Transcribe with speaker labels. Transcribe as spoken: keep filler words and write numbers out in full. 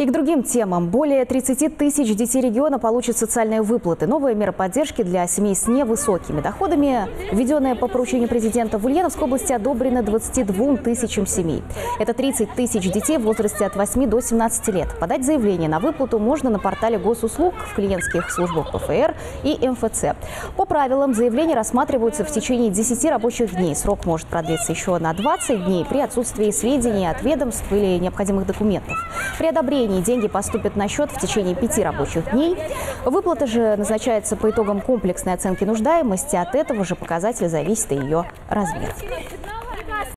Speaker 1: И к другим темам. Более тридцати тысяч детей региона получат социальные выплаты. Новая мера поддержки для семей с невысокими доходами, введенная по поручению президента, в Ульяновской области одобрена двадцати двум тысячам семей. Это тридцать тысяч детей в возрасте от восьми до семнадцати лет. Подать заявление на выплату можно на портале госуслуг, в клиентских службах ПФР и эм эф цэ. По правилам, заявления рассматриваются в течение десяти рабочих дней. Срок может продлиться еще на двадцать дней при отсутствии сведений от ведомств или необходимых документов. При одобрении деньги поступят на счет в течение пяти рабочих дней. Выплата же назначается по итогам комплексной оценки нуждаемости. От этого же показателя зависит и ее размер.